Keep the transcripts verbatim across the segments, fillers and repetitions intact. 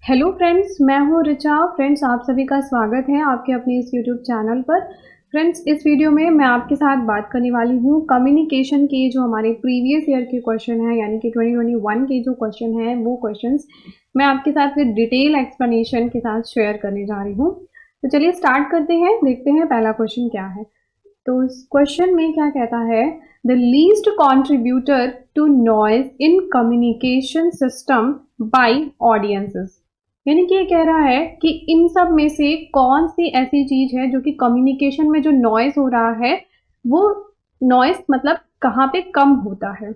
Hello friends, मैं हूँ Richa. Friends, आप सभी का स्वागत है आपके अपने इस यूट्यूब चैनल पर। फ्रेंड्स, इस वीडियो में मैं आपके साथ बात करने वाली हूँ कम्युनिकेशन के जो हमारे प्रीवियस ईयर के क्वेश्चन हैं, यानी कि ट्वेंटी ट्वेंटी वन के जो क्वेश्चन हैं वो क्वेश्चंस मैं आपके साथ विद डिटेल एक्सप्लेनेशन के साथ शेयर करने जा रही हूँ। तो चलिए स्टार्ट करते हैं, देखते हैं पहला क्वेश्चन क्या है। तो इस क्वेश्चन में क्या कहता है, the least contributor to noise in communication system by audiences. यानी कि ये कह रहा है कि इन सब में से कौन सी ऐसी चीज है जो कि कम्युनिकेशन में जो नॉइज हो रहा है वो नॉइज मतलब कहाँ पे कम होता है।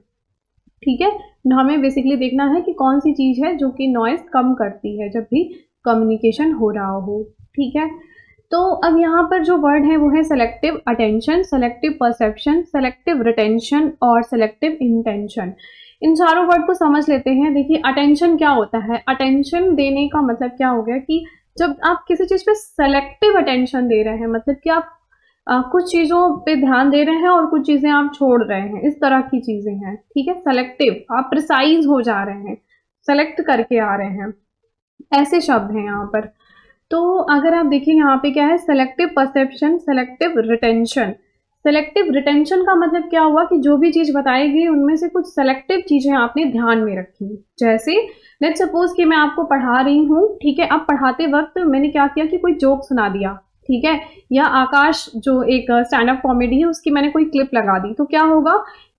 ठीक है, हमें बेसिकली देखना है कि कौन सी चीज है जो कि नॉइज कम करती है जब भी कम्युनिकेशन हो रहा हो। ठीक है, तो अब यहाँ पर जो वर्ड है वो है selective attention, selective perception, selective retention और सेलेक्टिव इंटेंशन। इन चारों वर्ड को समझ लेते हैं। देखिए, अटेंशन क्या होता है। अटेंशन देने का मतलब क्या हो गया कि जब आप किसी चीज पे सेलेक्टिव अटेंशन दे रहे हैं, मतलब कि आप आ, कुछ चीजों पे ध्यान दे रहे हैं और कुछ चीजें आप छोड़ रहे हैं, इस तरह की चीजें हैं। ठीक है, सेलेक्टिव, आप प्रिसाइज हो जा रहे हैं, सेलेक्ट करके आ रहे हैं, ऐसे शब्द हैं यहाँ पर। तो अगर आप देखिए यहाँ पे क्या है, selective perception, selective retention. Selective retention का मतलब क्या हुआ कि जो भी चीज बताई गई उनमें से कुछ सेलेक्टिव चीजें आपने ध्यान में रखी। जैसे लेट सपोज कि मैं आपको पढ़ा रही हूँ, ठीक है, अब पढ़ाते वक्त मैंने क्या किया कि कोई जोक सुना दिया, ठीक है, या आकाश जो एक स्टैंड अप कॉमेडी है उसकी मैंने कोई क्लिप लगा दी, तो क्या होगा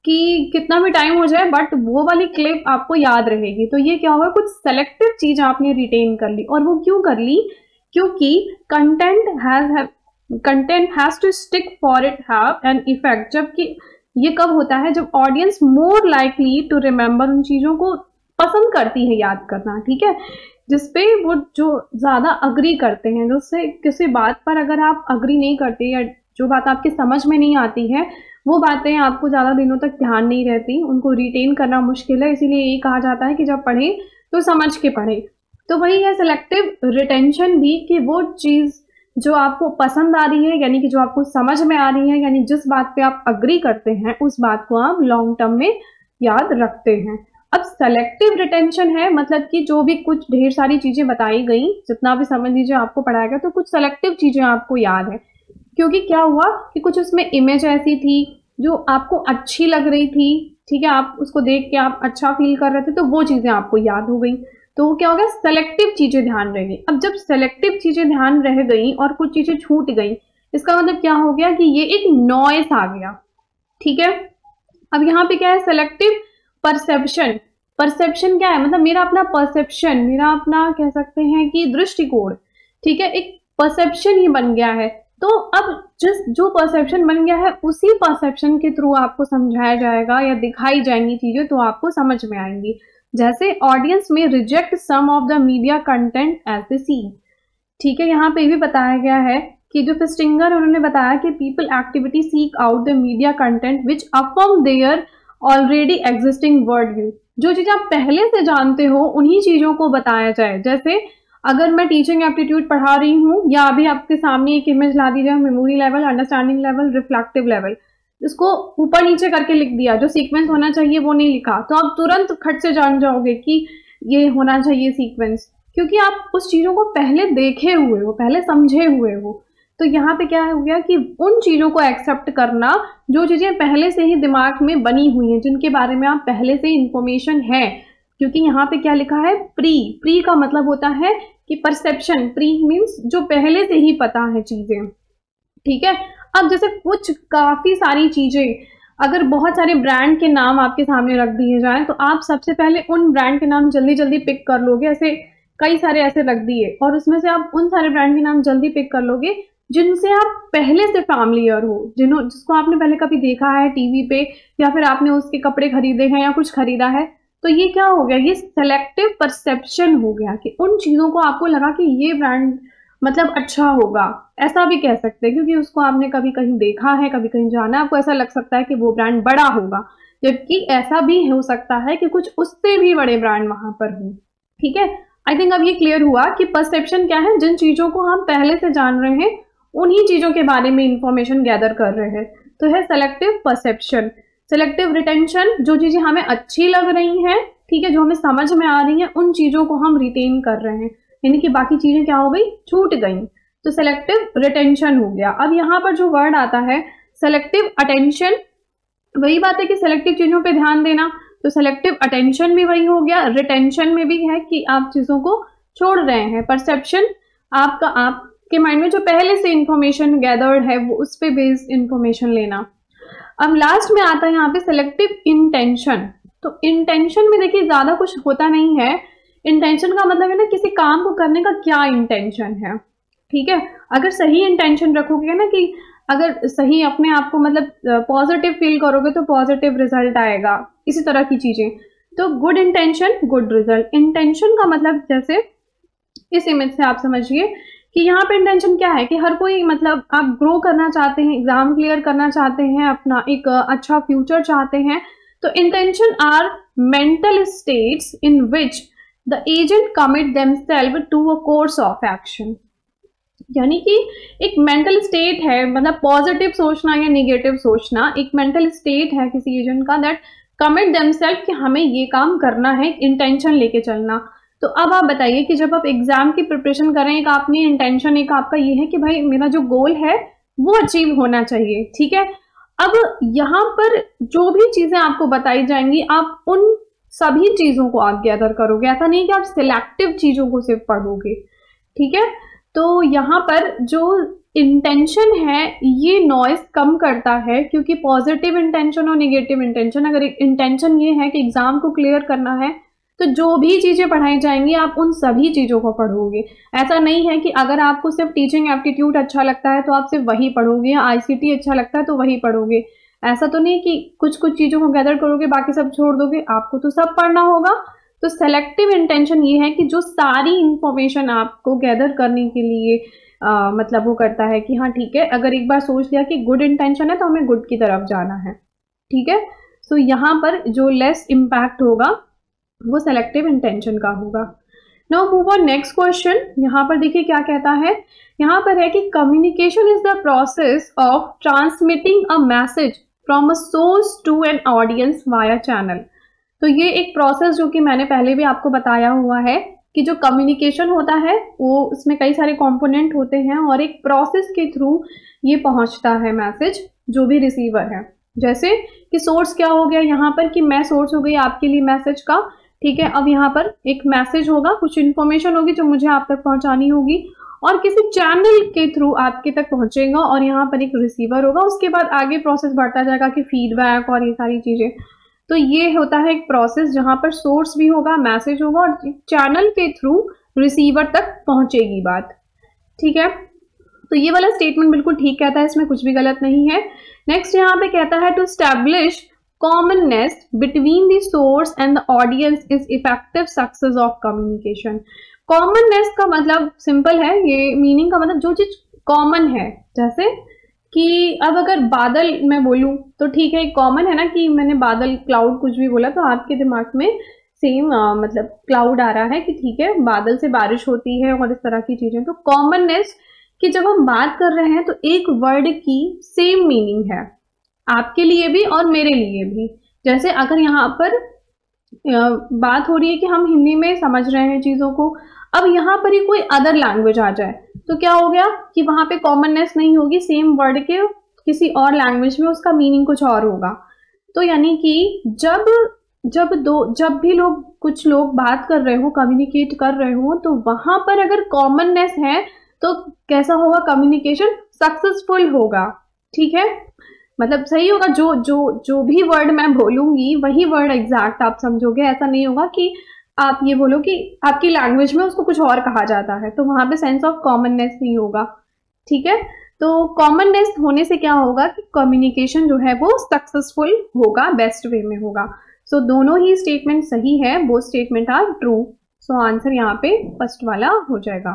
कि कितना भी टाइम हो जाए बट वो वाली क्लिप आपको याद रहेगी। तो ये क्या होगा, कुछ सेलेक्टिव चीज आपने रिटेन कर ली। और वो क्यों कर ली, क्योंकि content has content has to stick for it have an effect. जबकि ये कब होता है, जब audience more likely to remember, उन चीजों को पसंद करती है याद करना। ठीक है, जिसपे वो जो ज्यादा अग्री करते हैं, जो से किसी बात पर अगर आप अग्री नहीं करते या जो बात आपकी समझ में नहीं आती है वो बातें आपको ज्यादा दिनों तक ध्यान नहीं रहती, उनको रिटेन करना मुश्किल है। इसीलिए यही कहा जाता है कि जब पढ़े तो समझ के पढ़े। तो वही है सेलेक्टिव रिटेंशन भी, कि वो चीज जो आपको पसंद आ रही है, यानी कि जो आपको समझ में आ रही है, यानी जिस बात पे आप अग्री करते हैं उस बात को आप लॉन्ग टर्म में याद रखते हैं। अब सेलेक्टिव रिटेंशन है मतलब कि जो भी कुछ ढेर सारी चीजें बताई गई, जितना भी समझ लीजिए आपको पढ़ाया गया, तो कुछ सेलेक्टिव चीजें आपको याद है। क्योंकि क्या हुआ कि कुछ उसमें इमेज ऐसी थी जो आपको अच्छी लग रही थी, ठीक है, आप उसको देख के आप अच्छा फील कर रहे थे, तो वो चीजें आपको याद हो गई। तो क्या हो गया, सेलेक्टिव चीजें ध्यान रह गई। अब जब सेलेक्टिव चीजें ध्यान रह गई और कुछ चीजें छूट गई, इसका मतलब क्या हो गया कि ये एक नॉइस आ गया। ठीक है, अब यहाँ पे क्या है, सेलेक्टिव परसेप्शन। परसेप्शन क्या है, मतलब मेरा अपना परसेप्शन, मेरा अपना कह सकते हैं कि दृष्टिकोण, ठीक है, एक परसेप्शन ही बन गया है। तो अब जिस जो परसेप्शन बन गया है उसी परसेप्शन के थ्रू आपको समझाया जाएगा या दिखाई जाएंगी चीजें, तो आपको समझ में आएंगी। जैसे ऑडियंस में reject some of the media content as they see. ठीक है, यहाँ पे भी बताया गया है कि जो फिस्टिंगर उन्होंने बताया कि people activity seek out the media content which affirm their already existing world view. जो चीज आप पहले से जानते हो उन्हीं चीजों को बताया जाए। जैसे अगर मैं टीचिंग एप्टीट्यूड पढ़ा रही हूँ या अभी आपके सामने एक इमेज ला दी जाए, memory level, understanding level, reflective level, इसको ऊपर नीचे करके लिख दिया, जो सीक्वेंस होना चाहिए वो नहीं लिखा, तो आप तुरंत खट से जान जाओगे कि ये होना चाहिए सीक्वेंस, क्योंकि आप उस चीजों को पहले देखे हुए हो, पहले समझे हुए हो। तो यहाँ पे क्या हो गया कि उन चीजों को एक्सेप्ट करना जो चीजें पहले से ही दिमाग में बनी हुई हैं, जिनके बारे में आप पहले से इंफॉर्मेशन है। क्योंकि यहाँ पे क्या लिखा है, प्री। प्री का मतलब होता है कि परसेप्शन, प्री मीन्स जो पहले से ही पता है चीजें। ठीक है, अब जैसे कुछ काफी सारी चीजें, अगर बहुत सारे ब्रांड के नाम आपके सामने रख दिए जाएं तो आप सबसे पहले उन ब्रांड के नाम जल्दी जल्दी पिक कर लोगे। ऐसे कई सारे ऐसे रख दिए और उसमें से आप उन सारे ब्रांड के नाम जल्दी पिक कर लोगे जिनसे आप पहले से फैमिलियर हो, जिन्हों जिसको आपने पहले कभी देखा है टीवी पे, या फिर आपने उसके कपड़े खरीदे हैं या कुछ खरीदा है। तो ये क्या हो गया, ये सेलेक्टिव परसेप्शन हो गया कि उन चीजों को आपको लगा कि ये ब्रांड मतलब अच्छा होगा, ऐसा भी कह सकते हैं, क्योंकि उसको आपने कभी कहीं देखा है, कभी कहीं जाना है, आपको ऐसा लग सकता है कि वो ब्रांड बड़ा होगा। जबकि ऐसा भी हो सकता है कि कुछ उससे भी बड़े ब्रांड वहां पर हो। ठीक है, आई थिंक अब ये क्लियर हुआ कि परसेप्शन क्या है, जिन चीजों को हम पहले से जान रहे हैं उन्हीं चीजों के बारे में इंफॉर्मेशन गैदर कर रहे हैं, तो है सेलेक्टिव परसेप्शन। सेलेक्टिव रिटेंशन, जो चीजें हमें अच्छी लग रही हैं, ठीक है, जो हमें समझ में आ रही हैं उन चीज़ों को हम रिटेन कर रहे हैं, यानी कि बाकी चीज़ें क्या हो गई, छूट गई। तो सेलेक्टिव रिटेंशन हो गया। अब यहाँ पर जो वर्ड आता है सेलेक्टिव अटेंशन, वही बात है कि सेलेक्टिव चीज़ों पे ध्यान देना, तो सेलेक्टिव अटेंशन भी वही हो गया। रिटेंशन में भी है कि आप चीज़ों को छोड़ रहे हैं। परसेप्शन, आपका आपके माइंड में जो पहले से इंफॉर्मेशन गैदर्ड है वो उस पर बेस्ड इंफॉर्मेशन लेना। अब लास्ट में आता है यहाँ पे सेलेक्टिव इंटेंशन। तो इंटेंशन में देखिए ज़्यादा कुछ होता नहीं है। इंटेंशन का मतलब है ना किसी काम को करने का क्या इंटेंशन है, ठीक है। अगर सही इंटेंशन रखोगे ना, कि अगर सही अपने आप को मतलब पॉजिटिव फील करोगे तो पॉजिटिव रिजल्ट आएगा, इसी तरह की चीजें। तो good intention good result. Intention का मतलब जैसे इस इमेज से आप समझिए कि यहाँ पे इंटेंशन क्या है कि हर कोई मतलब आप ग्रो करना चाहते हैं, एग्जाम क्लियर करना चाहते हैं, अपना एक अच्छा फ्यूचर चाहते हैं। तो intention are mental states in which the agent commit themselves to a course of action. यानी कि एक मेंटल स्टेट है, मतलब पॉजिटिव सोचना या निगेटिव सोचना, एक मेंटल स्टेट है किसी एजेंट का, दैट कमिट देमसेल्फ कि हमें ये काम करना है, इंटेंशन लेके चलना। तो अब आप बताइए कि जब आप एग्जाम की प्रिपरेशन कर रहे हैं, एक आपने इंटेंशन एक आपका ये है कि भाई मेरा जो गोल है वो अचीव होना चाहिए, ठीक है। अब यहाँ पर जो भी चीजें आपको बताई जाएंगी आप उन सभी चीजों को आप गैदर करोगे, ऐसा नहीं कि आप सिलेक्टिव चीजों को सिर्फ पढ़ोगे, ठीक है। तो यहाँ पर जो इंटेंशन है ये नॉइस कम करता है, क्योंकि पॉजिटिव इंटेंशन और नेगेटिव इंटेंशन, अगर इंटेंशन ये है कि एग्जाम को क्लियर करना है तो जो भी चीजें पढ़ाई जाएंगी आप उन सभी चीजों को पढ़ोगे। ऐसा नहीं है कि अगर आपको सिर्फ टीचिंग एप्टीट्यूड अच्छा लगता है तो आप सिर्फ वही पढ़ोगे, या आईसीटी अच्छा लगता है तो वही पढ़ोगे। ऐसा तो नहीं कि कुछ कुछ चीजों को गैदर करोगे बाकी सब छोड़ दोगे, आपको तो सब पढ़ना होगा। तो सेलेक्टिव इंटेंशन ये है कि जो सारी इंफॉर्मेशन आपको गैदर करने के लिए आ, मतलब वो करता है कि हाँ ठीक है, अगर एक बार सोच लिया कि गुड इंटेंशन है तो हमें गुड की तरफ जाना है, ठीक है। सो यहाँ पर जो लेस इम्पैक्ट होगा वो सेलेक्टिव इंटेंशन का होगा। Now move on next question. यहाँ पर देखिए क्या कहता है, यहाँ पर है कि communication is the process of transmitting a message from a source to an audience via channel. तो ये एक प्रोसेस जो कि मैंने पहले भी आपको बताया हुआ है कि जो कम्युनिकेशन होता है वो उसमें कई सारे कंपोनेंट होते हैं और एक प्रोसेस के थ्रू ये पहुंचता है मैसेज जो भी रिसीवर है। जैसे कि सोर्स क्या हो गया यहाँ पर, कि मैं सोर्स हो गई आपके लिए मैसेज का, ठीक है। अब यहाँ पर एक मैसेज होगा, कुछ इन्फॉर्मेशन होगी जो मुझे आप तक पहुंचानी होगी और किसी चैनल के थ्रू आपके तक पहुंचेगा और यहाँ पर एक रिसीवर होगा। उसके बाद आगे प्रोसेस बढ़ता जाएगा कि फीडबैक और ये सारी चीजें। तो ये होता है एक प्रोसेस जहाँ पर सोर्स भी होगा, मैसेज होगा और चैनल के थ्रू रिसीवर तक पहुंचेगी बात, ठीक है। तो ये वाला स्टेटमेंट बिल्कुल ठीक कहता है, इसमें कुछ भी गलत नहीं है। नेक्स्ट यहाँ पे कहता है to establish commonness between the source and the audience is effective success of communication. Commonness का मतलब सिंपल है, ये मीनिंग का मतलब जो चीज कॉमन है, जैसे कि अब अगर बादल मैं बोलूं तो ठीक है, कॉमन है ना कि मैंने बादल क्लाउड कुछ भी बोला तो आपके दिमाग में सेम मतलब क्लाउड आ रहा है कि ठीक है बादल से बारिश होती है और इस तरह की चीजें। तो कॉमननेस कि जब हम बात कर रहे हैं तो एक वर्ड की सेम मीनिंग है आपके लिए भी और मेरे लिए भी। जैसे अगर यहाँ पर बात हो रही है कि हम हिंदी में समझ रहे हैं चीज़ों को, अब यहाँ पर ही कोई अदर लैंग्वेज आ जाए तो क्या हो गया कि वहाँ पे कॉमननेस नहीं होगी, सेम वर्ड के किसी और लैंग्वेज में उसका मीनिंग कुछ और होगा। तो यानी कि जब जब दो जब भी लोग कुछ लोग बात कर रहे हो, कम्युनिकेट कर रहे हो, तो वहाँ पर अगर कॉमननेस है तो कैसा होगा, कम्युनिकेशन सक्सेसफुल होगा, ठीक है। मतलब सही होगा, जो जो जो भी वर्ड मैं बोलूंगी वही वर्ड एग्जैक्ट आप समझोगे। ऐसा नहीं होगा कि आप ये बोलो कि आपकी लैंग्वेज में उसको कुछ और कहा जाता है, तो वहां पे सेंस ऑफ कॉमननेस नहीं होगा, ठीक है। तो कॉमननेस होने से क्या होगा कि कम्युनिकेशन जो है वो सक्सेसफुल होगा, बेस्ट वे में होगा। सो so, दोनों ही स्टेटमेंट सही है, both statement are true. So answer यहाँ पे फर्स्ट वाला हो जाएगा।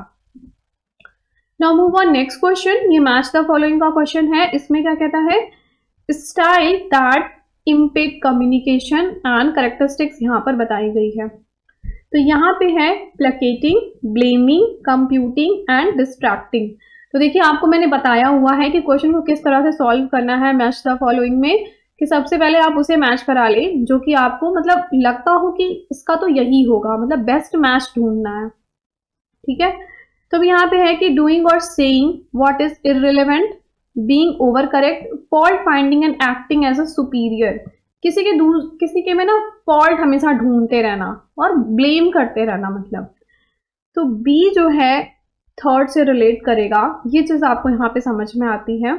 Now move on next question. ये मैच द फॉलोइंग का क्वेश्चन है। इसमें क्या कहता है, style that impact communication and characteristics यहाँ पर बताई गई है। तो यहाँ पे है placating, blaming, computing and distracting. तो देखिए आपको मैंने बताया हुआ है कि क्वेश्चन को किस तरह से सॉल्व करना है मैच द फॉलोइंग में। कि सबसे पहले आप उसे मैच करा लें जो कि आपको मतलब लगता हो कि इसका तो यही होगा, मतलब बेस्ट मैच ढूंढना है, ठीक है। तो यहाँ पे है कि डूइंग और saying what is irrelevant, being over correct, fault finding and acting as a superior. किसी के दूर किसी के में ना फॉल्ट हमेशा ढूंढते रहना और ब्लेम करते रहना, मतलब तो बी जो है थर्ड से रिलेट करेगा, ये चीज आपको यहाँ पे समझ में आती है,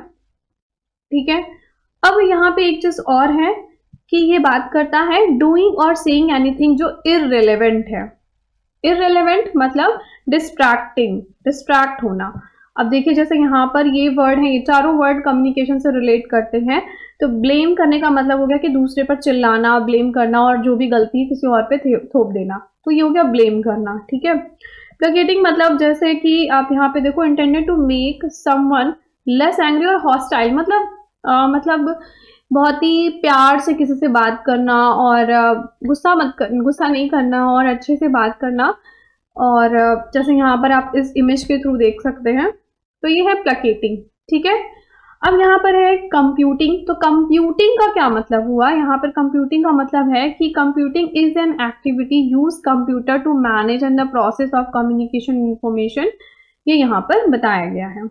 ठीक है। अब यहाँ पे एक चीज और है कि ये बात करता है डूइंग और सेइंग एनीथिंग जो इररिलेवेंट है। इररिलेवेंट मतलब डिस्ट्रैक्टिंग, डिस्ट्रैक्ट होना। अब देखिए जैसे यहाँ पर ये वर्ड है, ये चारों वर्ड कम्युनिकेशन से रिलेट करते हैं। तो ब्लेम करने का मतलब हो गया कि दूसरे पर चिल्लाना, ब्लेम करना और जो भी गलती है किसी और पे थोप देना, तो ये हो गया ब्लेम करना, ठीक है। प्लेकेटिंग मतलब जैसे कि आप यहाँ पे देखो intended to make someone less angry और हॉस्टाइल, मतलब आ, मतलब बहुत ही प्यार से किसी से बात करना और गुस्सा मत कर, गुस्सा नहीं करना और अच्छे से बात करना। और जैसे यहाँ पर आप इस इमेज के थ्रू देख सकते हैं, तो ये है प्लेकेटिंग, ठीक है। अब यहाँ पर है कंप्यूटिंग। तो कंप्यूटिंग का क्या मतलब हुआ, यहाँ पर कंप्यूटिंग का मतलब है कि computing is an activity use computer to manage and the process of communication information, ये यहाँ पर बताया गया है।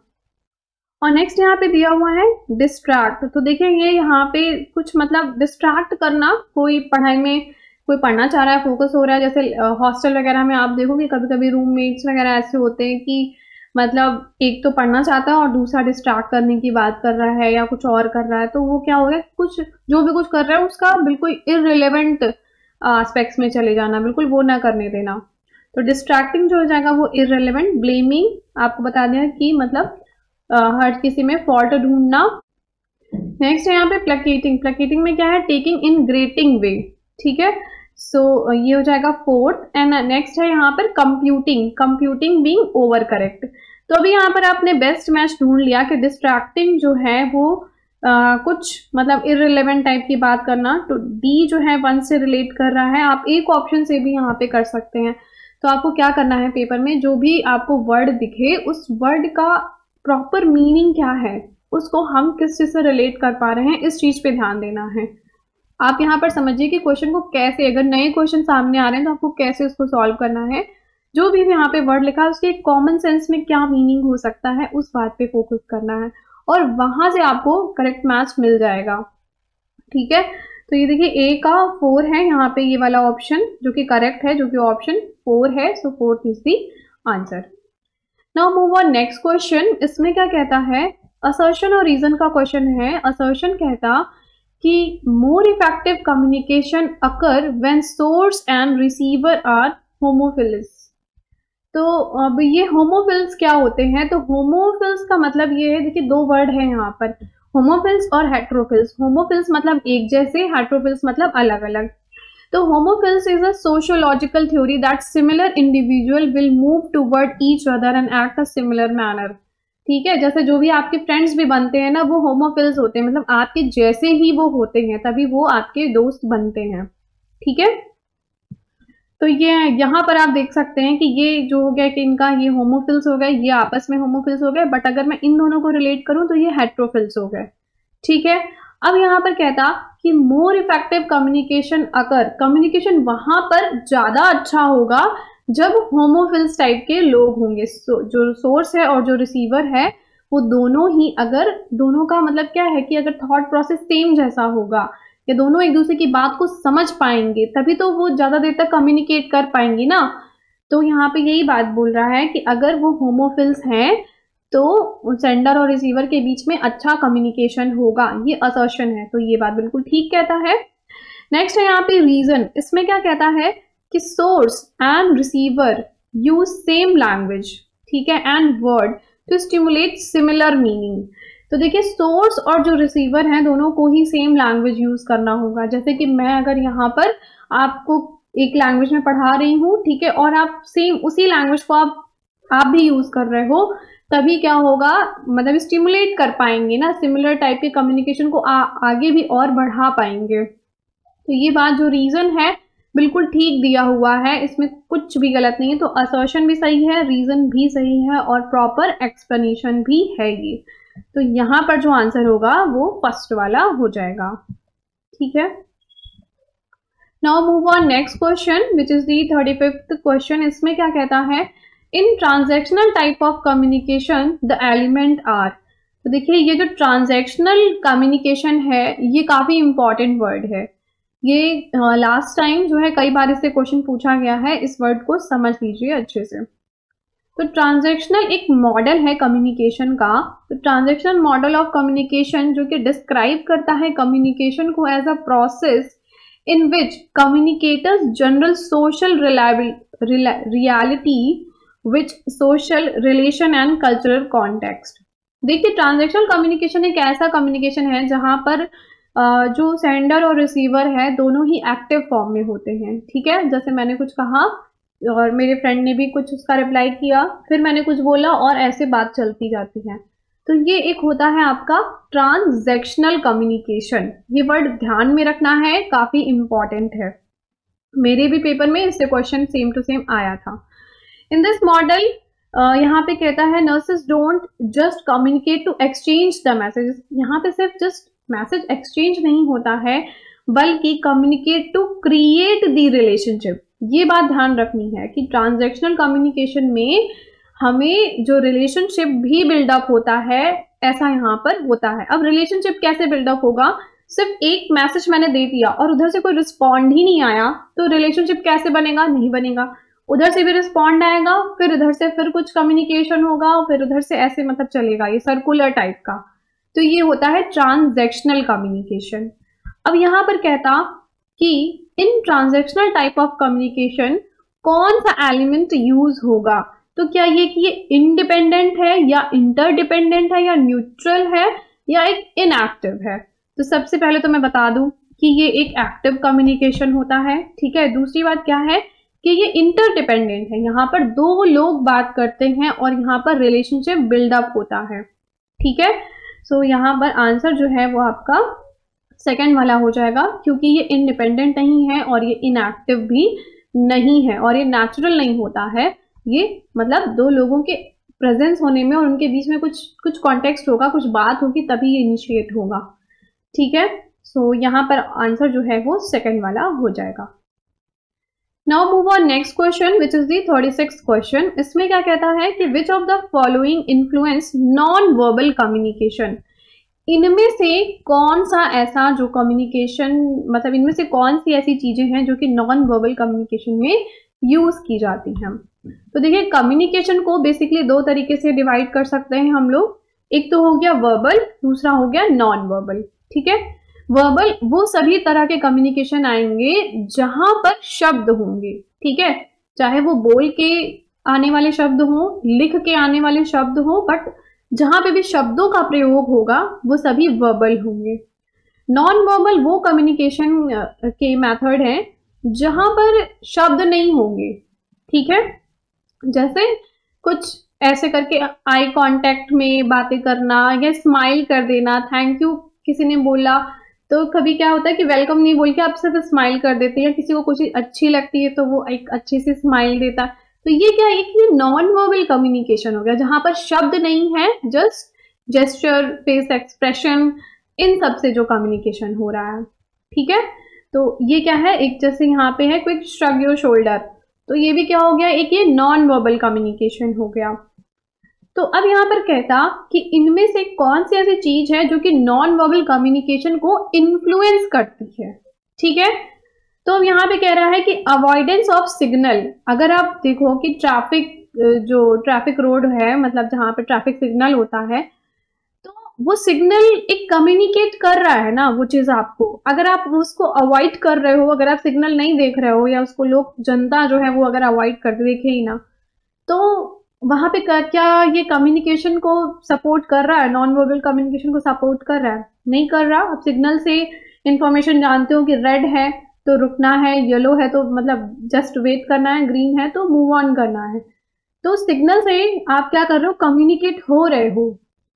और नेक्स्ट यहाँ पे दिया हुआ है डिस्ट्रैक्ट। तो देखिए ये यहाँ पे कुछ मतलब डिस्ट्रैक्ट करना, कोई पढ़ाई में कोई पढ़ना चाह रहा है, फोकस हो रहा है, जैसे हॉस्टल वगैरह में आप देखोगे कभी कभी रूममेट्स वगैरह ऐसे होते हैं कि मतलब एक तो पढ़ना चाहता है और दूसरा डिस्ट्रैक्ट करने की बात कर रहा है या कुछ और कर रहा है, तो वो क्या हो गया, कुछ जो भी कुछ कर रहा है उसका बिल्कुल इररिलेवेंट एस्पेक्ट्स में चले जाना, बिल्कुल वो ना करने देना। तो डिस्ट्रैक्टिंग जो हो जाएगा वो इररिलेवेंट। ब्लेमिंग आपको बता दें कि मतलब Uh, हर किसी में फॉल्ट ढूंढना। नेक्स्ट है यहाँ पे प्लेकेटिंग। प्लेकेटिंग में क्या है, टेकिंग इन ग्रेटिंग वे, ठीक है। सो so, ये हो जाएगा फोर्थ। एंड नेक्स्ट है यहाँ पर computing. Computing being over correct. तो अभी यहाँ पर आपने बेस्ट मैच ढूंढ लिया कि डिस्ट्रैक्टिंग जो है वो uh, कुछ मतलब इररिलेवेंट टाइप की बात करना, तो डी जो है वन से रिलेट कर रहा है। आप एक ऑप्शन से भी यहाँ पे कर सकते हैं। तो आपको क्या करना है, पेपर में जो भी आपको वर्ड दिखे उस वर्ड का प्रॉपर मीनिंग क्या है, उसको हम किस चीज से रिलेट कर पा रहे हैं, इस चीज पे ध्यान देना है। आप यहाँ पर समझिए कि क्वेश्चन को कैसे, अगर नए क्वेश्चन सामने आ रहे हैं तो आपको कैसे उसको सॉल्व करना है। जो भी यहाँ पे वर्ड लिखा है उसके कॉमन सेंस में क्या मीनिंग हो सकता है, उस बात पे फोकस करना है और वहां से आपको करेक्ट मैच मिल जाएगा, ठीक है। तो ये देखिए ए का फोर है यहाँ पे, ये वाला ऑप्शन जो कि करेक्ट है, जो कि ऑप्शन फोर है। So fourth is the answer. Now move on next question. इसमें क्या कहता है, असर्शन और रीजन का क्वेश्चन है। असर्शन कहता कि more effective communication occur when source and receiver are homophiles. तो अब ये होमोफिल्स क्या होते हैं, तो होमोफिल्स का मतलब ये है, देखिए दो वर्ड है यहाँ पर, होमोफिल्स और हेट्रोफिल्स। होमोफिल्स मतलब एक जैसे, हेट्रोफिल्स मतलब अलग अलग। तो homophiles is a sociological theory that similar individual will move toward each other and act a similar manner, ठीक है। जैसे जो भी आपके फ्रेंड्स भी बनते हैं ना, वो होमोफिल्स होते हैं, मतलब आपके जैसे ही वो होते हैं तभी वो आपके दोस्त बनते हैं, ठीक है। तो ये यहाँ पर आप देख सकते हैं कि ये जो हो गया कि इनका ये होमोफिल्स हो गए, ये आपस में होमोफिल्स हो गए, बट अगर मैं इन दोनों को रिलेट करूं तो ये हेट्रोफिल्स हो गए, ठीक है। अब यहाँ पर कहता कि मोर इफेक्टिव कम्युनिकेशन अगर, कम्युनिकेशन वहां पर ज्यादा अच्छा होगा जब होमोफिल्स टाइप के लोग होंगे, सो, जो सोर्स है और जो रिसीवर है वो दोनों ही, अगर दोनों का मतलब क्या है कि अगर थॉट प्रोसेस सेम जैसा होगा या दोनों एक दूसरे की बात को समझ पाएंगे तभी तो वो ज्यादा देर तक कम्युनिकेट कर पाएंगे ना। तो यहाँ पे यही बात बोल रहा है कि अगर वो होमोफिल्स हैं तो सेंडर और रिसीवर के बीच में अच्छा कम्युनिकेशन होगा, ये असर्शन है। तो ये बात बिल्कुल ठीक कहता है। नेक्स्ट है यहाँ पे रीजन। इसमें क्या कहता है कि source and receiver use same language, ठीक है, and word to stimulate similar meaning. तो देखिए सोर्स और जो रिसीवर हैं दोनों को ही सेम लैंग्वेज यूज करना होगा। जैसे कि मैं अगर यहाँ पर आपको एक लैंग्वेज में पढ़ा रही हूँ, ठीक है, और आप सेम उसी लैंग्वेज को आप आप भी यूज कर रहे हो, तभी क्या होगा, मतलब स्टिमुलेट कर पाएंगे ना, सिमिलर टाइप के कम्युनिकेशन को आ, आगे भी और बढ़ा पाएंगे। तो ये बात जो रीजन है बिल्कुल ठीक दिया हुआ है, इसमें कुछ भी गलत नहीं है। तो असर्शन भी सही है, रीजन भी सही है और प्रॉपर एक्सप्लेनेशन भी है ये। तो यहाँ पर जो आंसर होगा वो फर्स्ट वाला हो जाएगा। ठीक है। Now move on next question which is the thirty fifth question. इसमें क्या कहता है, in transactional type of communication the element are. तो देखिए ये जो ट्रांजैक्शनल कम्युनिकेशन है ये काफी इंपॉर्टेंट वर्ड है। ये लास्ट टाइम जो है कई बार इससे क्वेश्चन पूछा गया है, इस वर्ड को समझ लीजिए अच्छे से। तो ट्रांजैक्शनल एक मॉडल है कम्युनिकेशन का। तो ट्रांजैक्शनल मॉडल ऑफ कम्युनिकेशन जो कि डिस्क्राइब करता है कम्युनिकेशन को as a process in which communicators general social reality which social relation and cultural context. देखिए ट्रांजैक्शनल कम्युनिकेशन एक ऐसा कम्युनिकेशन है जहां पर जो सेंडर और रिसीवर है दोनों ही एक्टिव फॉर्म में होते हैं, ठीक है। जैसे मैंने कुछ कहा और मेरे फ्रेंड ने भी कुछ उसका रिप्लाई किया, फिर मैंने कुछ बोला और ऐसे बात चलती जाती है। तो ये एक होता है आपका ट्रांजैक्शनल कम्युनिकेशन। ये वर्ड ध्यान में रखना है, काफी इंपॉर्टेंट है। मेरे भी पेपर में इससे क्वेश्चन सेम टू सेम आया था। इन दिस मॉडल यहाँ पे कहता है nurses don't just communicate to exchange the messages. यहाँ पे सिर्फ जस्ट मैसेज एक्सचेंज नहीं होता है बल्कि communicate to create the relationship. ये बात ध्यान रखनी है कि ट्रांजैक्शनल कम्युनिकेशन में हमें जो रिलेशनशिप भी बिल्डअप होता है ऐसा यहाँ पर होता है। अब रिलेशनशिप कैसे बिल्डअप होगा, सिर्फ एक मैसेज मैंने दे दिया और उधर से कोई रिस्पॉन्ड ही नहीं आया तो रिलेशनशिप कैसे बनेगा, नहीं बनेगा। उधर से भी रिस्पॉन्ड आएगा, फिर उधर से फिर कुछ कम्युनिकेशन होगा, फिर उधर से ऐसे मतलब चलेगा, ये सर्कुलर टाइप का। तो ये होता है ट्रांजैक्शनल कम्युनिकेशन। अब यहाँ पर कहता कि in transactional type of communication कौन सा एलिमेंट यूज होगा। तो क्या ये कि ये इंडिपेंडेंट है या इंटरडिपेंडेंट है या न्यूट्रल है या एक इनएक्टिव है। तो सबसे पहले तो मैं बता दूं कि ये एक एक्टिव कम्युनिकेशन होता है, ठीक है। दूसरी बात क्या है कि ये इंटरडिपेंडेंट है, यहाँ पर दो लोग बात करते हैं और यहाँ पर रिलेशनशिप बिल्डअप होता है, ठीक है। सो so, यहाँ पर आंसर जो है वो आपका सेकंड वाला हो जाएगा, क्योंकि ये इंडिपेंडेंट नहीं है और ये इनएक्टिव भी नहीं है और ये नेचुरल नहीं होता है। ये मतलब दो लोगों के प्रेजेंस होने में और उनके बीच में कुछ कुछ कॉन्टेक्स्ट होगा, कुछ बात होगी, तभी ये इनिशिएट होगा, ठीक है। सो so, यहाँ पर आंसर जो है वो सेकंड वाला हो जाएगा। Now move on next question which is the thirty six question. इसमें क्या कहता है कि which of the following influence non verbal communication. इनमें से कौन सा ऐसा जो कम्युनिकेशन मतलब इनमें से कौन सी ऐसी चीजें हैं जो कि नॉन वर्बल कम्युनिकेशन में यूज की जाती हैं। तो देखिए कम्युनिकेशन को बेसिकली दो तरीके से डिवाइड कर सकते हैं हम लोग। एक तो हो गया वर्बल, दूसरा हो गया नॉन वर्बल, ठीक है। वर्बल वो सभी तरह के कम्युनिकेशन आएंगे जहां पर शब्द होंगे, ठीक है, चाहे वो बोल के आने वाले शब्द हो, लिख के आने वाले शब्द हो, बट जहां पे भी शब्दों का प्रयोग होगा वो सभी वर्बल होंगे। नॉन वर्बल वो कम्युनिकेशन के मेथड हैं जहां पर शब्द नहीं होंगे, ठीक है। जैसे कुछ ऐसे करके आई कांटेक्ट में बातें करना या स्माइल कर देना, थैंक यू किसी ने बोला तो कभी क्या होता है कि वेलकम नहीं बोल के आप सिर्फ स्माइल कर देते हैं, या किसी को कुछ अच्छी लगती है तो वो एक अच्छी सी स्माइल देता है। तो ये क्या है कि नॉन वर्बल कम्युनिकेशन हो गया जहां पर शब्द नहीं है, जस्ट जेस्चर, फेस एक्सप्रेशन, इन सब से जो कम्युनिकेशन हो रहा है, ठीक है। तो ये क्या है, एक जैसे यहाँ पे है क्विक श्रग योर शोल्डर, तो ये भी क्या हो गया, एक ये नॉन वर्बल कम्युनिकेशन हो गया। तो अब यहाँ पर कहता कि इनमें से कौन सी ऐसी चीज है जो कि नॉन वर्बल कम्युनिकेशन को इन्फ्लुएंस करती है, ठीक है। तो अब यहाँ पे कह रहा है कि अवॉइडेंस ऑफ सिग्नल। अगर आप देखो कि ट्रैफिक जो ट्रैफिक रोड है, मतलब जहाँ पे ट्रैफिक सिग्नल होता है, तो वो सिग्नल एक कम्युनिकेट कर रहा है ना वो चीज आपको। अगर आप उसको अवॉइड कर रहे हो, अगर आप सिग्नल नहीं देख रहे हो या उसको लोग जनता जो है वो अगर अवॉइड कर देखे ही ना, तो वहां पे क्या ये कम्युनिकेशन को सपोर्ट कर रहा है, नॉन वर्बल कम्युनिकेशन को सपोर्ट कर रहा है? नहीं कर रहा। आप सिग्नल से इंफॉर्मेशन जानते हो कि रेड है तो रुकना है, येलो है तो मतलब जस्ट वेट करना है, ग्रीन है तो मूव ऑन करना है। तो सिग्नल से आप क्या कर रहे हो, कम्युनिकेट हो रहे हो।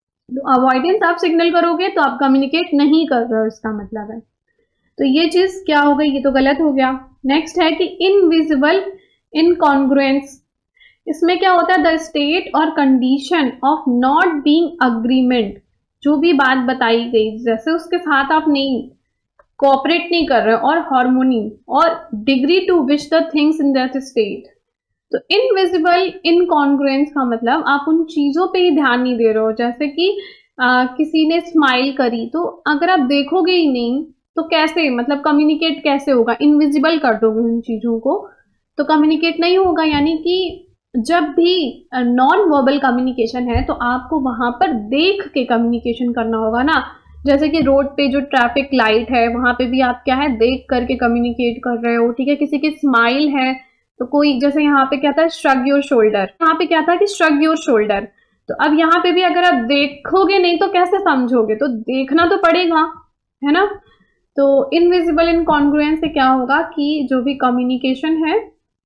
तो अवॉइडेंस आप सिग्नल करोगे तो आप कम्युनिकेट नहीं कर रहे हो, इसका मतलब है। तो ये चीज क्या हो गई, ये तो गलत हो गया। नेक्स्ट है कि इनविजिबल इनकॉन्ग्रुएंस। इसमें क्या होता है, द स्टेट और condition of not being agreement. जो भी बात बताई गई जैसे उसके साथ आप नहीं कोऑपरेट नहीं कर रहे और हार्मोनी और degree to which the things in that state. तो इनविजिबल इनकॉन्ग्रुएंस का मतलब आप उन चीजों पे ही ध्यान नहीं दे रहे हो। जैसे कि आ, किसी ने स्माइल करी तो अगर आप देखोगे ही नहीं तो कैसे, मतलब कम्युनिकेट कैसे होगा? इनविजिबल कर दोगे उन चीजों को तो कम्युनिकेट नहीं होगा। यानी कि जब भी नॉन वर्बल कम्युनिकेशन है तो आपको वहां पर देख के कम्युनिकेशन करना होगा ना। जैसे कि रोड पे जो ट्रैफिक लाइट है वहां पे भी आप क्या है, देख करके कम्युनिकेट कर रहे हो। ठीक है, किसी की स्माइल है तो कोई, जैसे यहाँ पे क्या था, श्रग योर शोल्डर, यहाँ पे क्या था कि श्रग योर शोल्डर। तो अब यहाँ पे भी अगर आप देखोगे नहीं तो कैसे समझोगे? तो देखना तो पड़ेगा, है ना। तो इनविजिबल इनकॉन्ग्रुएंस से क्या होगा कि जो भी कम्युनिकेशन है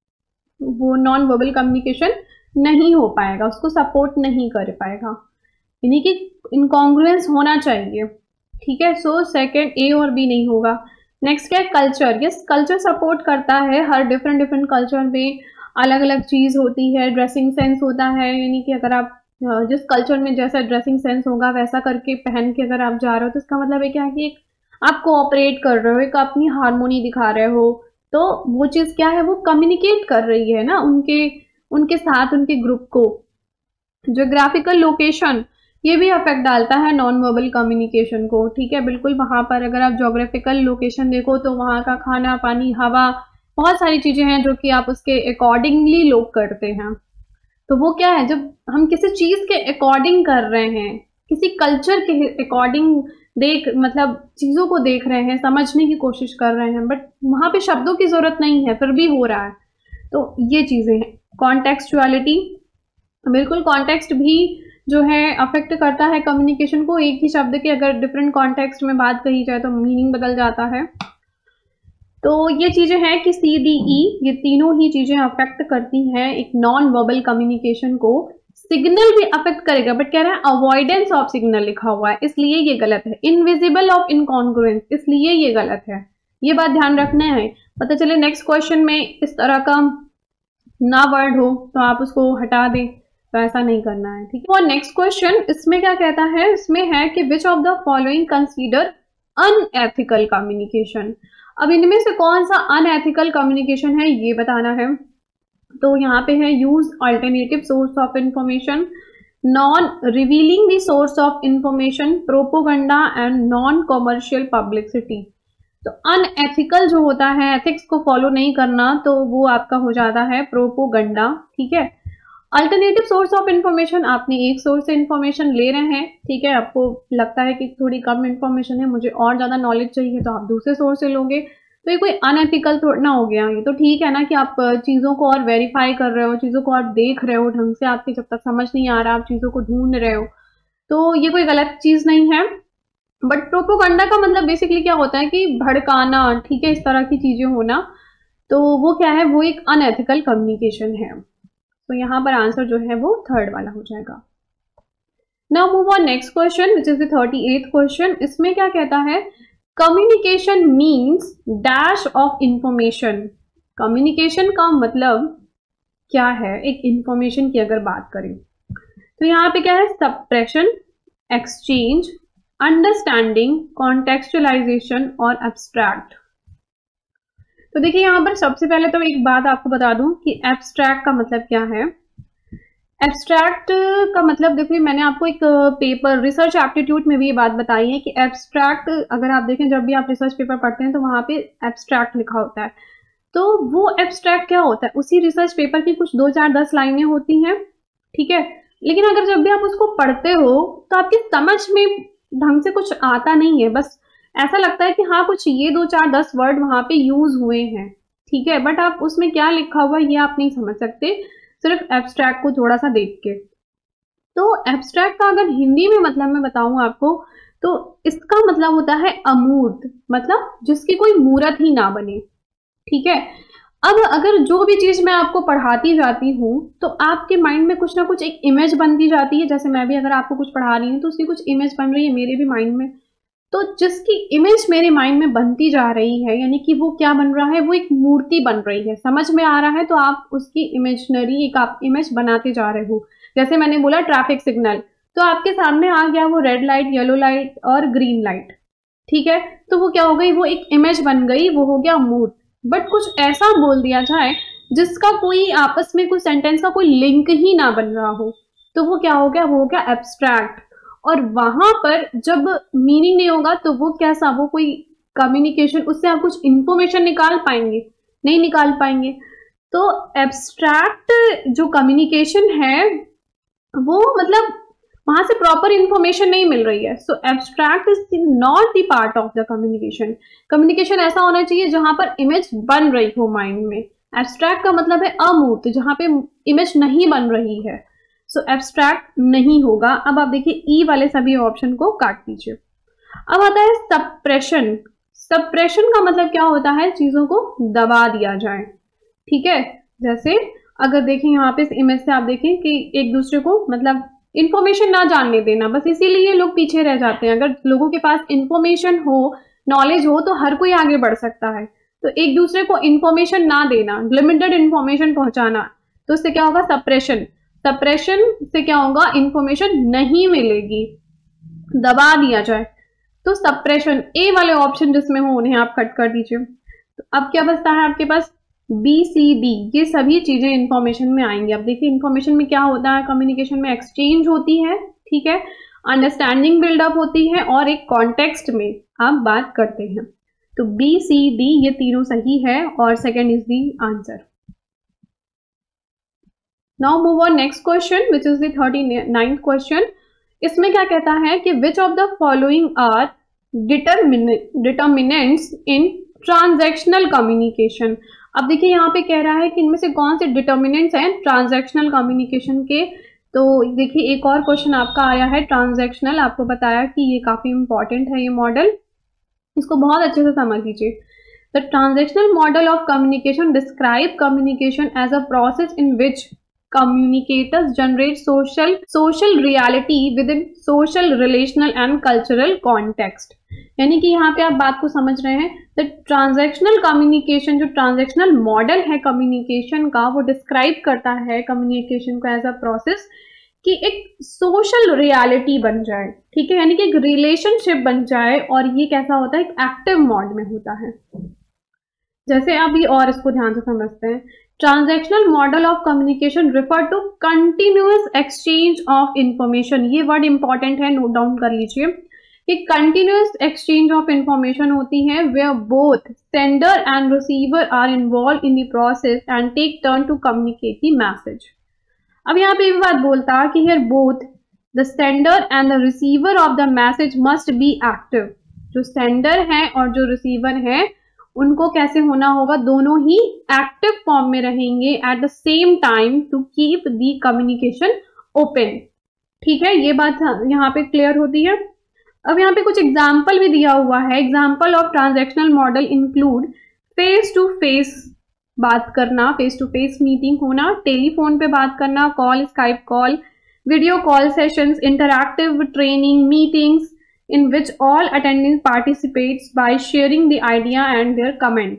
वो नॉन वर्बल कम्युनिकेशन नहीं हो पाएगा, उसको सपोर्ट नहीं कर पाएगा, यानी कि इनकॉन्ग्रुएंस होना चाहिए। ठीक है, सो सेकंड ए और बी नहीं होगा। नेक्स्ट क्या है, कल्चर। यस, कल्चर सपोर्ट करता है। हर डिफरेंट डिफरेंट कल्चर में अलग अलग चीज होती है। ड्रेसिंग सेंस होता है, यानी कि अगर आप जिस कल्चर में जैसा ड्रेसिंग सेंस होगा वैसा करके पहन के अगर आप जा रहे हो तो इसका मतलब है क्या कि एक आप कोऑपरेट कर रहे हो, एक अपनी हार्मोनी दिखा रहे हो। तो वो चीज क्या है, वो कम्युनिकेट कर रही है ना उनके उनके साथ, उनके ग्रुप को। ज्योग्राफिकल लोकेशन ये भी अफेक्ट डालता है नॉन वर्बल कम्युनिकेशन को। ठीक है, बिल्कुल वहां पर अगर आप ज्योग्राफिकल लोकेशन देखो तो वहां का खाना पानी हवा बहुत सारी चीजें हैं जो कि आप उसके अकॉर्डिंगली लोग करते हैं। तो वो क्या है, जब हम किसी चीज के अकॉर्डिंग कर रहे हैं, किसी कल्चर के अकॉर्डिंग देख मतलब चीजों को देख रहे हैं, समझने की कोशिश कर रहे हैं, बट वहां पे शब्दों की जरूरत नहीं है फिर भी हो रहा है। तो ये चीजें हैं। कॉन्टेक्सचुअलिटी, बिल्कुल कॉन्टेक्स्ट भी जो है अफेक्ट करता है कम्युनिकेशन को। एक ही शब्द के अगर डिफरेंट कॉन्टेक्स्ट में बात कही जाए तो मीनिंग बदल जाता है। तो ये चीजें हैं कि सी डी ई, ये तीनों ही चीजें अफेक्ट करती हैं एक नॉन वर्बल कम्युनिकेशन को। सिग्नल भी अफेक्ट करेगा, बट कह रहा है अवॉइडेंस ऑफ सिग्नल लिखा हुआ है इसलिए ये गलत है। इनविजिबल ऑफ इनकॉन्ग्रुएंस इसलिए ये गलत है, ये बात ध्यान रखना है। पता चले नेक्स्ट क्वेश्चन में इस तरह का ना वर्ड हो तो आप उसको हटा दें, तो ऐसा नहीं करना है। ठीक है, और नेक्स्ट क्वेश्चन इसमें क्या कहता है, इसमें है कि which of the following consider unethical communication. अब इनमें से कौन सा अनएथिकल कम्युनिकेशन है ये बताना है। तो यहाँ पे है use alternative source of information, non revealing the source of information, propaganda and non commercial publicity. तो अनएथिकल जो होता है, एथिक्स को फॉलो नहीं करना, तो वो आपका हो जाता है प्रोपोगंडा। ठीक है, अल्टरनेटिव सोर्स ऑफ इंफॉर्मेशन, आपने एक सोर्स से इंफॉर्मेशन ले रहे हैं, ठीक है, आपको लगता है कि थोड़ी कम इंफॉर्मेशन है, मुझे और ज्यादा नॉलेज चाहिए, तो आप दूसरे सोर्स से लोगे, तो ये कोई अनएथिकल थोड़ा ना हो गया। ये तो ठीक है ना कि आप चीजों को और वेरीफाई कर रहे हो, चीजों को और देख रहे हो ढंग से, आपके जब तक समझ नहीं आ रहा आप चीजों को ढूंढ रहे हो, तो ये कोई गलत चीज नहीं है। बट प्रोपोगंडा का मतलब बेसिकली क्या होता है कि भड़काना, ठीक है, इस तरह की चीजें होना, तो वो क्या है, वो एक अनएथिकल कम्युनिकेशन है। तो यहाँ पर आंसर जो है वो थर्ड वाला हो जाएगा। Now move on next question which is the thirty eighth question. इसमें क्या कहता है, communication means dash of information. Communication का मतलब क्या है एक इंफॉर्मेशन की अगर बात करें तो यहाँ पे क्या है, सप्रेशन, एक्सचेंज, अंडरस्टैंडिंग, कॉन्टेक्चुअलाइजेशन और एब्स्ट्रैक्ट। तो देखिए यहाँ पर सबसे पहले तो एक बात आपको बता दूं कि एब्स्ट्रैक्ट का मतलब क्या है। एब्स्ट्रैक्ट का मतलब देखिए, मैंने आपको एक पेपर रिसर्च एप्टीट्यूड में भी ये बात बताई है कि एब्स्ट्रैक्ट, अगर आप देखें जब भी आप रिसर्च पेपर पढ़ते हैं तो वहां पे एब्स्ट्रैक्ट लिखा होता है। तो वो एब्स्ट्रैक्ट क्या होता है, उसी रिसर्च पेपर की कुछ दो चार दस लाइनें होती हैं, ठीक है, लेकिन अगर जब भी आप उसको पढ़ते हो तो आपकी समझ में ढंग से कुछ आता नहीं है, बस ऐसा लगता है कि हाँ कुछ ये दो चार दस वर्ड वहां पे यूज हुए हैं, ठीक है, बट आप उसमें क्या लिखा हुआ है ये आप नहीं समझ सकते सिर्फ एब्स्ट्रैक्ट को थोड़ा सा देख के। तो एब्स्ट्रैक्ट का अगर हिंदी में मतलब मैं बताऊं आपको तो इसका मतलब होता है अमूर्त, मतलब जिसकी कोई मूर्त ही ना बने, ठीक है। अब अगर जो भी चीज मैं आपको पढ़ाती जाती हूँ तो आपके माइंड में कुछ ना कुछ एक इमेज बनती जाती है, जैसे मैं भी अगर आपको कुछ पढ़ा रही हूँ तो उसकी कुछ इमेज बन रही है मेरे भी माइंड में, तो जिसकी इमेज मेरे माइंड में बनती जा रही है, यानी कि वो क्या बन रहा है, वो एक मूर्ति बन रही है, समझ में आ रहा है, तो आप उसकी इमेजनरी एक आप इमेज बनाते जा रहे हो। जैसे मैंने बोला ट्रैफिक सिग्नल, तो आपके सामने आ गया वो रेड लाइट, येलो लाइट और ग्रीन लाइट, ठीक है, तो वो क्या हो गई, वो एक इमेज बन गई, वो हो गया मूर्त। बट कुछ ऐसा बोल दिया जाए जिसका कोई आपस में कोई सेंटेंस का कोई लिंक ही ना बन रहा हो, तो वो क्या हो गया, वो हो गया एब्स्ट्रैक्ट। और वहां पर जब मीनिंग नहीं होगा तो वो कैसा, वो कोई कम्युनिकेशन, उससे आप कुछ इंफॉर्मेशन निकाल पाएंगे, नहीं निकाल पाएंगे। तो एब्स्ट्रैक्ट जो कम्युनिकेशन है वो मतलब वहां से प्रॉपर इंफॉर्मेशन नहीं मिल रही है। So abstract is not the part of the communication. Communication ऐसा होना चाहिए जहां पर इमेज बन रही हो माइंड में। एब्स्ट्रैक्ट का मतलब है अमूर्त, जहां पे इमेज नहीं बन रही है। सो so, एब्स्ट्रैक्ट नहीं होगा। अब आप देखिए ई वाले सभी ऑप्शन को काट दीजिए। अब आता है सप्रेशन। सप्रेशन का मतलब क्या होता है, चीजों को दबा दिया जाए। ठीक है, जैसे अगर देखें यहाँ पे इस इमेज से आप देखें कि एक दूसरे को मतलब इंफॉर्मेशन ना जानने देना, बस इसीलिए लोग पीछे रह जाते हैं। अगर लोगों के पास इंफॉर्मेशन हो, नॉलेज हो, तो हर कोई आगे बढ़ सकता है। तो एक दूसरे को इंफॉर्मेशन ना देना, लिमिटेड इंफॉर्मेशन पहुंचाना, तो उससे क्या होगा, सप्रेशन। सप्रेशन से क्या होगा, इंफॉर्मेशन नहीं मिलेगी, दबा दिया जाए, तो सप्रेशन। ए वाले ऑप्शन जिसमें हो उन्हें आप कट कर दीजिए। तो अब क्या बचता है आपके पास, बी सी डी, ये सभी चीजें इंफॉर्मेशन में आएंगी। अब देखिए इंफॉर्मेशन में क्या होता है, कम्युनिकेशन में एक्सचेंज होती है, ठीक है, अंडरस्टैंडिंग बिल्डअप होती है, और एक कॉन्टेक्स्ट में आप बात करते हैं। तो बी सी डी ये तीनों सही है, और second is the answer. Now move on next question which is the thirty ninth question. इसमें क्या कहता है कि which of the following are determinants in transactional communication. अब देखिए यहाँ पे कह रहा है कि इनमें से कौन से डिटर्मिनेंट्स हैं ट्रांजैक्शनल कम्युनिकेशन के। तो देखिए एक और क्वेश्चन आपका आया है ट्रांजैक्शनल, आपको बताया कि ये काफी इंपॉर्टेंट है ये मॉडल, इसको बहुत अच्छे से समझ लीजिए। The transactional model of communication describe communication as a process in which communicators generate social social reality within social relational and cultural context। यानी कि यहाँ पे आप बात को समझ रहे हैं, द ट्रांजैक्शनल कम्युनिकेशन, जो ट्रांजैक्शनल मॉडल है कम्युनिकेशन का, वो डिस्क्राइब करता है कम्युनिकेशन को एज अ प्रोसेस कि एक सोशल रियलिटी बन जाए, ठीक है, यानी कि एक रिलेशनशिप बन जाए, और ये कैसा होता है, एक एक्टिव मोड में होता है। जैसे अभी और इसको ध्यान से समझते हैं। Transactional model of communication refer to continuous exchange of information. ये वर्ड इंपॉर्टेंट है, नोट डाउन कर लीजिए कि कंटिन्यूअस एक्सचेंज ऑफ इंफॉर्मेशन होती है where both sender and receiver are involve in the process and take turn to communicate the message. अब यहाँ पे ये बात बोलता कि here both the sender and the receiver of the message must be active. जो सेंडर है और जो रिसीवर है उनको कैसे होना होगा, दोनों ही एक्टिव फॉर्म में रहेंगे at the same time to keep the communication open. ठीक है, ये बात यहाँ पे क्लियर होती है। अब यहाँ पे कुछ एग्जाम्पल भी दिया हुआ है। Example of transactional model include face to face बात करना, फेस टू फेस मीटिंग होना, टेलीफोन पे बात करना, call, Skype call, video call sessions, interactive training, meetings in which all attending participates by sharing the idea and their comment।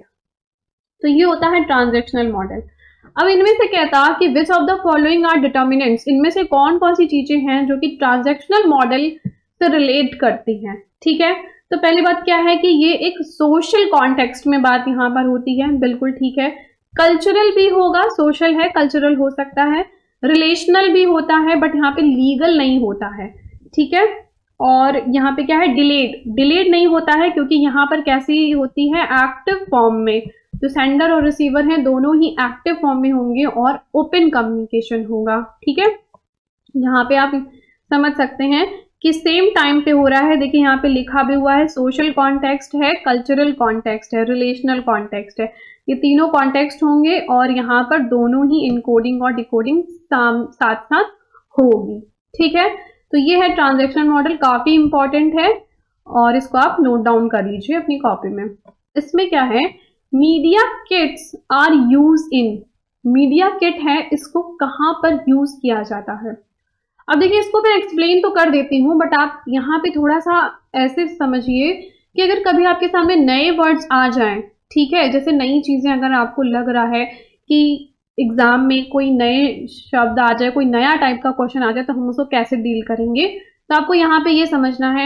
तो ये होता है ट्रांजैक्शनल मॉडल। अब इनमें से कहता कि which of the following are determinants, इनमें से कौन कौन सी चीजें हैं जो कि ट्रांजैक्शनल मॉडल से रिलेट करती हैं। ठीक है, तो पहली बात क्या है कि ये एक सोशल कॉन्टेक्स्ट में बात यहाँ पर होती है, बिल्कुल ठीक है। कल्चरल भी होगा, सोशल है, कल्चरल हो सकता है, रिलेशनल भी होता है, बट यहाँ पे लीगल नहीं होता है। ठीक है, और यहाँ पे क्या है, डिलेड, डिलेड नहीं होता है क्योंकि यहाँ पर कैसी होती है, एक्टिव फॉर्म में। जो सेंडर और रिसीवर हैं दोनों ही एक्टिव फॉर्म में होंगे और ओपन कम्युनिकेशन होगा। ठीक है, यहाँ पे आप समझ सकते हैं कि सेम टाइम पे हो रहा है। देखिए यहाँ पे लिखा भी हुआ है, सोशल कॉन्टेक्स्ट है, कल्चरल कॉन्टेक्स्ट है, रिलेशनल कॉन्टेक्स्ट है, ये तीनों कॉन्टेक्स्ट होंगे और यहाँ पर दोनों ही इनकोडिंग और डिकोडिंग साथ साथ होगी। ठीक है, तो ये है ट्रांजैक्शनल मॉडल, काफी इंपॉर्टेंट है और इसको आप नोट डाउन कर लीजिए अपनी कॉपी में। इसमें क्या है, media kits are use in, media kit है, इसको कहाँ पर यूज किया जाता है। अब देखिए इसको मैं एक्सप्लेन तो कर देती हूँ, बट आप यहाँ पे थोड़ा सा ऐसे समझिए कि अगर कभी आपके सामने नए वर्ड्स आ जाएं, ठीक है, जैसे नई चीजें अगर आपको लग रहा है कि एग्जाम में कोई नए शब्द आ जाए, कोई नया टाइप का क्वेश्चन आ जाए, तो हम उसको कैसे डील करेंगे। तो आपको यहाँ पे ये समझना है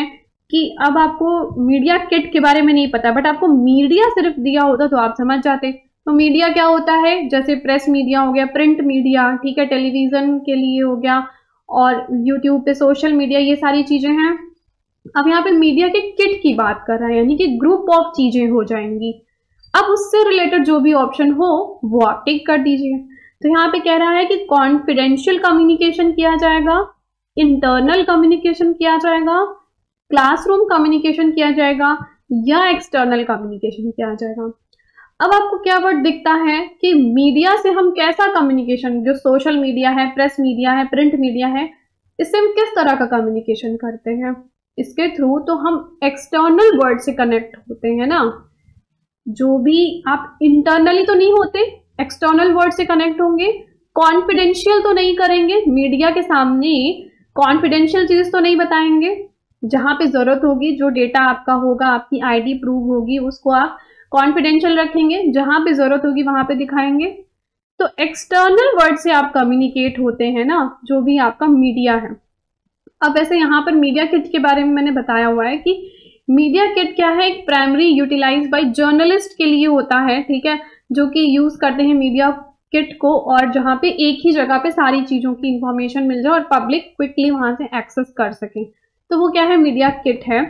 कि अब आपको मीडिया किट के बारे में नहीं पता, बट आपको मीडिया सिर्फ दिया होता तो आप समझ जाते। तो मीडिया क्या होता है, जैसे प्रेस मीडिया हो गया, प्रिंट मीडिया, ठीक है, टेलीविजन के लिए हो गया, और यूट्यूब पे सोशल मीडिया, ये सारी चीजें हैं। अब यहाँ पे मीडिया के किट की बात कर रहा है, यानी कि ग्रुप ऑफ चीजें हो जाएंगी। अब उससे रिलेटेड जो भी ऑप्शन हो वो आप टिक कर दीजिए। तो यहाँ पे कह रहा है कि कॉन्फिडेंशियल कम्युनिकेशन किया जाएगा, इंटरनल कम्युनिकेशन किया जाएगा, क्लासरूम कम्युनिकेशन किया जाएगा, या एक्सटर्नल कम्युनिकेशन किया जाएगा। अब आपको क्या वर्ड दिखता है कि मीडिया से हम कैसा कम्युनिकेशन, जो सोशल मीडिया है, प्रेस मीडिया है, प्रिंट मीडिया है, इससे हम किस तरह का कम्युनिकेशन करते हैं, इसके थ्रू तो हम एक्सटर्नल वर्ड से कनेक्ट होते हैं ना। जो भी आप इंटरनली तो नहीं होते, एक्सटर्नल वर्ड से कनेक्ट होंगे। कॉन्फिडेंशियल तो नहीं करेंगे, मीडिया के सामने कॉन्फिडेंशियल चीज तो नहीं बताएंगे। जहां पे जरूरत होगी, जो डेटा आपका होगा, आपकी आईडी प्रूव होगी, उसको आप कॉन्फिडेंशियल रखेंगे, जहां पे जरूरत होगी वहां पे दिखाएंगे। तो एक्सटर्नल वर्ड से आप कम्युनिकेट होते हैं ना, जो भी आपका मीडिया है। अब वैसे यहाँ पर मीडिया किट के बारे में मैंने बताया हुआ है कि मीडिया किट क्या है, एक प्राइमरी यूटिलाइज बाय जर्नलिस्ट के लिए होता है, ठीक है, जो कि यूज करते हैं मीडिया किट को, और जहां पे एक ही जगह पे सारी चीजों की इंफॉर्मेशन मिल जाए और पब्लिक क्विकली वहां से एक्सेस कर सके। तो वो क्या है, मीडिया किट है।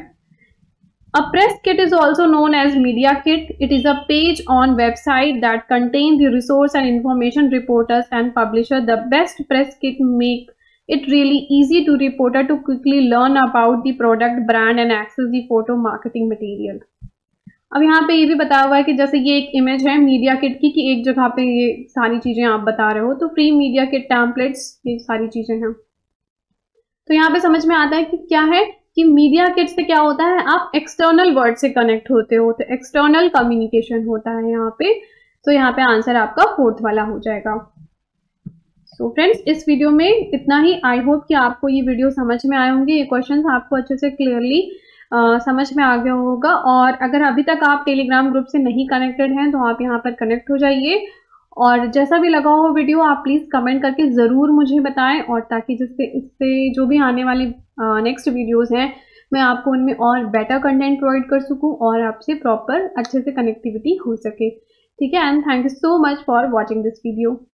A press kit is also known as media kit. It is a page on website that contains the resource and information reporters and publisher. The best press kit make it really easy to reporter to quickly learn about the product, brand and access the photo marketing material. अब यहाँ पे ये भी बताया हुआ है कि जैसे ये एक इमेज है मीडिया किट की, कि एक जगह पे ये सारी चीजें आप बता रहे हो, तो फ्री मीडिया किट टेम्पलेट्स, ये सारी चीजें हैं। तो यहाँ पे समझ में आता है कि क्या है कि मीडिया किट से क्या होता है, आप एक्सटर्नल वर्ड से कनेक्ट होते हो, तो एक्सटर्नल कम्युनिकेशन होता है यहाँ पे। तो यहाँ पे आंसर आपका फोर्थ वाला हो जाएगा। सो so फ्रेंड्स, इस वीडियो में इतना ही। आई होप कि आपको ये वीडियो समझ में आए होंगे, ये क्वेश्चंस आपको अच्छे से क्लियरली समझ में आ गया होगा। और अगर अभी तक आप टेलीग्राम ग्रुप से नहीं कनेक्टेड हैं तो आप यहाँ पर कनेक्ट हो जाइए, और जैसा भी लगा हो वीडियो आप प्लीज़ कमेंट करके ज़रूर मुझे बताएं, और ताकि जिससे इससे जो भी आने वाली नेक्स्ट वीडियोस हैं मैं आपको उनमें और बेटर कंटेंट प्रोवाइड कर सकूं और आपसे प्रॉपर अच्छे से कनेक्टिविटी हो सके। ठीक है, and thank you so much for watching this video.